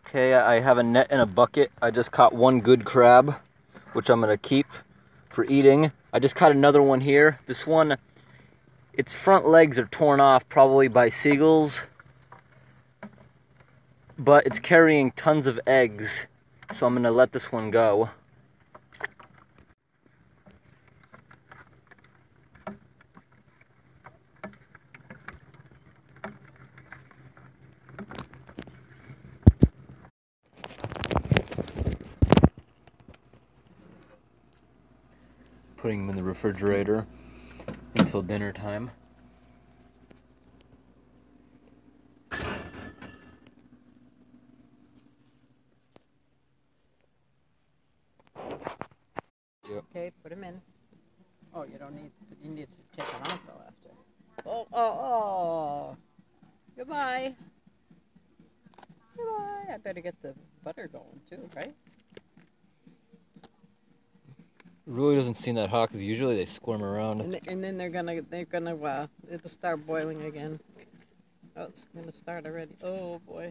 Okay, I have a net and a bucket. I just caught one good crab, which I'm gonna keep for eating. I just caught another one here. This one, its front legs are torn off probably by seagulls, but it's carrying tons of eggs, so I'm gonna let this one go. Putting them in the refrigerator until dinner time. Yep. Okay, put them in. Oh, you need to take them out though after. Oh. Goodbye. Goodbye. I better get the butter going too, right? It really doesn't seem that hot because usually they squirm around. And then it'll start boiling again. Oh, it's gonna start already. Oh boy.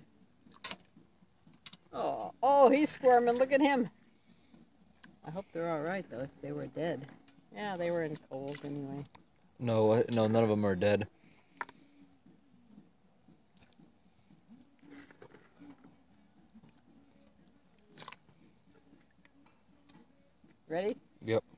Oh, he's squirming. Look at him. I hope they're all right though. If they were dead, yeah, they were in cold anyway. No, none of them are dead. Ready? Yep.